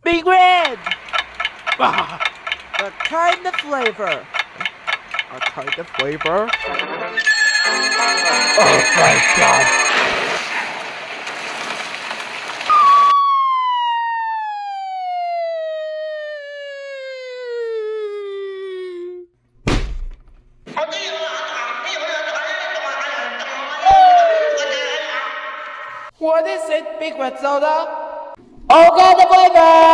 Big red! What kind of flavor? A kind of flavor? Oh my god! What is it, Big Red Soda? All kind of flavor!